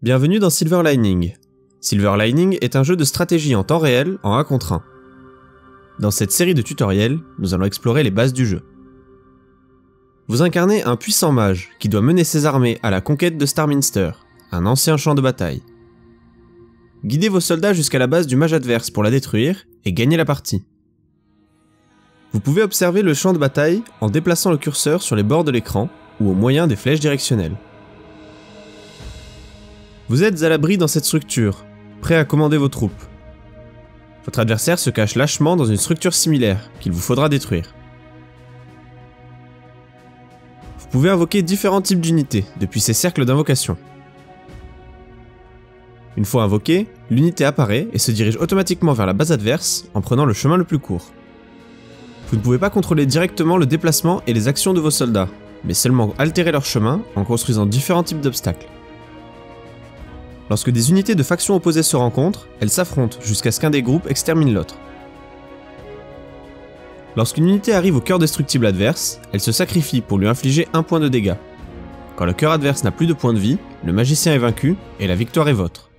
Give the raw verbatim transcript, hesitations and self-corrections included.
Bienvenue dans Silver Lining. Silver Lining est un jeu de stratégie en temps réel en un contre un. Dans cette série de tutoriels, nous allons explorer les bases du jeu. Vous incarnez un puissant mage qui doit mener ses armées à la conquête de Starminster, un ancien champ de bataille. Guidez vos soldats jusqu'à la base du mage adverse pour la détruire et gagner la partie. Vous pouvez observer le champ de bataille en déplaçant le curseur sur les bords de l'écran ou au moyen des flèches directionnelles. Vous êtes à l'abri dans cette structure, prêt à commander vos troupes. Votre adversaire se cache lâchement dans une structure similaire qu'il vous faudra détruire. Vous pouvez invoquer différents types d'unités depuis ces cercles d'invocation. Une fois invoquée, l'unité apparaît et se dirige automatiquement vers la base adverse en prenant le chemin le plus court. Vous ne pouvez pas contrôler directement le déplacement et les actions de vos soldats, mais seulement altérer leur chemin en construisant différents types d'obstacles. Lorsque des unités de factions opposées se rencontrent, elles s'affrontent jusqu'à ce qu'un des groupes extermine l'autre. Lorsqu'une unité arrive au cœur destructible adverse, elle se sacrifie pour lui infliger un point de dégâts. Quand le cœur adverse n'a plus de points de vie, le magicien est vaincu et la victoire est vôtre.